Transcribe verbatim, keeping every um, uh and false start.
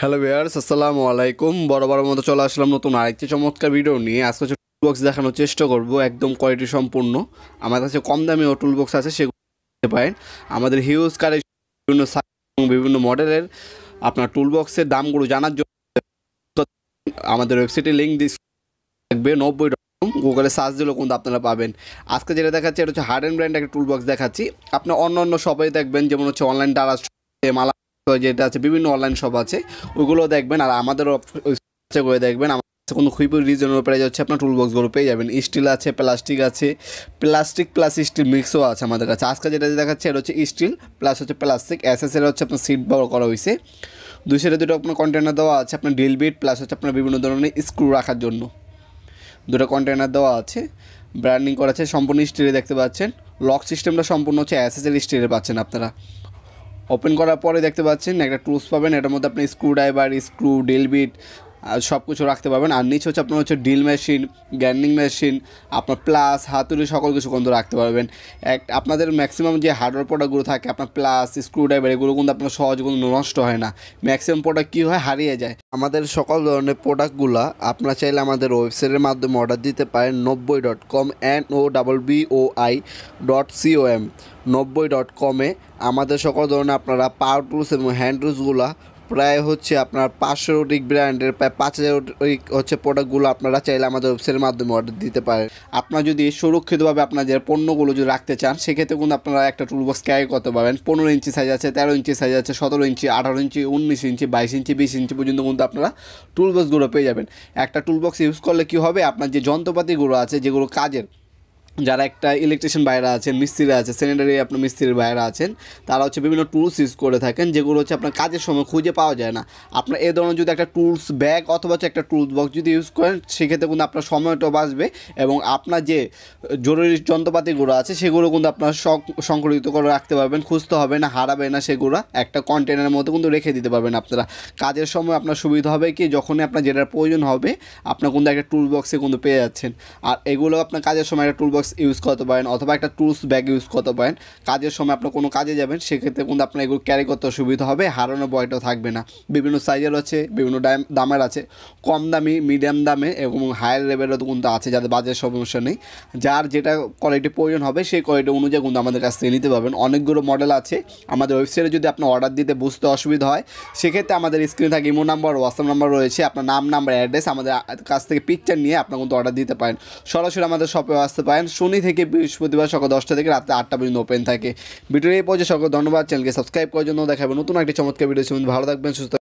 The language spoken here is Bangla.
হ্যালো ভিউয়ার্স, আসসালামু আলাইকুম। বরাবরের মতো চলে আসলাম নতুন আরেকটি চমৎকার ভিডিও নিয়ে। আজকে হচ্ছে টুল বক্স দেখানোর চেষ্টা করব, একদম কোয়ালিটি সম্পূর্ণ। আমার কাছে কম দামিও টুল বক্স আছে, সেগুলো দেখতে পারেন। আমাদের হিউজ কালেকশন, বিভিন্ন সাইজ এবং বিভিন্ন মডেলের আপনার টুল বক্সের দামগুলো জানার জন্য আমাদের ওয়েবসাইটে লিঙ্ক দিয়ে থাকবে নব্বই ডট কম, গুগলে সার্চ দিলেও কিন্তু আপনারা পাবেন। আজকে যেটা দেখাচ্ছি এটা হচ্ছে হার্ডেন ব্র্যান্ড একটা টুল বক্স দেখাচ্ছি। আপনি অন্য অন্য শপে দেখবেন, যেমন হচ্ছে অনলাইন দ্বারা মালা যেটা আছে, বিভিন্ন অনলাইন শপ আছে, ওইগুলো দেখবেন। আর আমাদেরও করে দেখবেন, আমার কাছে কোনো খুবই রিজনেবল প্রাইস হচ্ছে আপনার টুল বক্সগুলো পেয়ে যাবেন। স্টিল আছে, প্লাস্টিক আছে, প্লাস্টিক প্লাস স্টিল মিক্সও আছে আমাদের কাছে। আজকে যেটা দেখাচ্ছে এটা হচ্ছে স্টিল প্লাস হচ্ছে প্লাস্টিক। এস এস এর হচ্ছে আপনার সিট বড় করা হয়েছে। দুই সাইডে দুটো আপনার কন্টেনার দেওয়া আছে, আপনার ড্রিল বিট প্লাস হচ্ছে আপনার বিভিন্ন ধরনের স্ক্রু রাখার জন্য দুটো কন্টেনার দেওয়া আছে। ব্র্যান্ডিং করা আছে, সম্পূর্ণ স্টিলে দেখতে পাচ্ছেন। লক সিস্টেমটা সম্পূর্ণ হচ্ছে এস এস এর স্টিলে পাচ্ছেন আপনারা। ওপেন করার পরে দেখতে পাচ্ছেন একটা টুলস পাবেন, এটার মধ্যে আপনি screw driver, screw, drill bit সব কিছু রাখতে পারবেন। আর নিচে হচ্ছে আপনার হচ্ছে ড্রিল মেশিন, গ্যান্ডিং মেশিন, আপনার প্লাস হাতুড়ি সকল কিছু কিন্তু রাখতে পারবেন। এক আপনাদের ম্যাক্সিমাম যে হার্ডওয়্যার প্রোডাক্টগুলো থাকে, আপনার প্লাস, স্ক্রু ড্রাইভার, এগুলো কিন্তু আপনার সহজে কোনো নষ্ট হয় না। ম্যাক্সিমাম প্রোডাক্ট কী হয়, হারিয়ে যায়। আমাদের সকল ধরনের প্রোডাক্টগুলো আপনারা চাইলে আমাদের ওয়েবসাইটের মাধ্যমে অর্ডার দিতে পারেন। নব্বই dot com, N O double B O I dot C O M, নব্বই ডট কমে আমাদের সকল ধরনের আপনারা পাওয়ার টুলস এবং হ্যান্ড টুলসগুলো প্রায় হচ্ছে আপনার পাঁচশো অধিক ব্র্যান্ডের প্রায় পাঁচ হাজার হচ্ছে প্রোডাক্টগুলো আপনারা চাইলে আমাদের ওয়েবসাইটের মাধ্যমে অর্ডার দিতে পারেন। আপনারা যদি সুরক্ষিতভাবে আপনাদের পণ্যগুলো যদি রাখতে চান, সেক্ষেত্রে কিন্তু আপনারা একটা টুল বক্স ক্যারি করতে পারবেন। পনেরো ইঞ্চি সাইজ আছে, তেরো ইঞ্চি সাইজ আছে, সতেরো ইঞ্চি, আঠারো ইঞ্চি, উনিশ ইঞ্চি, বাইশ ইঞ্চি, বিশ ইঞ্চি পর্যন্ত কিন্তু আপনারা টুল বক্সগুলো পেয়ে যাবেন। একটা টুল বক্স ইউজ করলে কী হবে, আপনার যে যন্ত্রপাতিগুলো আছে, যেগুলো কাজের, যারা একটা ইলেকট্রিশিয়ান বাইরে আছেন, মিস্ত্রি আছে, স্যানিটারি আপনার মিস্ত্রির বাইরে আছেন, তারা হচ্ছে বিভিন্ন টুলস ইউজ করে থাকেন, যেগুলো হচ্ছে আপনার কাজের সময় খুঁজে পাওয়া যায় না। আপনার এই ধরনের যদি একটা টুলস ব্যাগ অথবা হচ্ছে একটা টুলস বক্স যদি ইউজ করেন, সেক্ষেত্রে কিন্তু আপনার সময়টাও বাঁচবে এবং আপনার যে জরুরি যন্ত্রপাতিগুলো আছে সেগুলো কিন্তু আপনার সংকলিত করে রাখতে পারবেন, খুঁজতে হবে না, হারাবে না। সেগুলো একটা কন্টেনারের মধ্যে কিন্তু রেখে দিতে পারবেন আপনারা। কাজের সময় আপনার সুবিধা হবে কি, যখনই আপনার যেটার প্রয়োজন হবে আপনার কিন্তু একটা টুল বক্সে কিন্তু পেয়ে যাচ্ছেন। আর এগুলো আপনার কাজের সময় একটা টুল বক্স ইউজ করতে পারেন অথবা একটা টুলস ব্যাগ ইউজ করতে পারেন। কাজের সময় আপনার কোনো কাজে যাবেন, সেক্ষেত্রে কিন্তু আপনার এগুলো ক্যারি করতে সুবিধা হবে, হারানোর ভয়টাও থাকবে না। বিভিন্ন সাইজের আছে, বিভিন্ন দামের আছে, কম দামি, মিডিয়াম দামে এবং হায়ার লেভেলও কিন্তু আছে, যাদের বাজেট সমস্যা নেই। যার যেটা কোয়ালিটি প্রয়োজন হবে সেই কোয়ালিটি অনুযায়ী কিন্তু আমাদের কাছ থেকে নিতে পারবেন। অনেকগুলো মডেল আছে আমাদের ওয়েবসাইটে। যদি আপনার অর্ডার দিতে বুঝতে অসুবিধা হয়, সেক্ষেত্রে আমাদের স্ক্রিনে থাকে ইমো নাম্বার, হোয়াটসঅ্যাপ নাম্বার রয়েছে। আপনার নাম, নাম্বার, অ্যাড্রেস আমাদের কাছ থেকে পিকচার নিয়ে আপনার কিন্তু অর্ডার দিতে পারেন। সরাসরি আমাদের শপে আসতে পারেন। শনি থেকে বৃহস্পতিবার সকাল দশটা থেকে রাত্রে আটটা পর্যন্ত ওপেন থাকে। ভিডিও এই পর্যায়ে সকল ধন্যবাদ। চ্যানেলকে সাবস্ক্রাইব করার জন্য। দেখাবেন নতুন একটি চমৎকার ভিডিও। ভালো থাকবেন, সুস্থ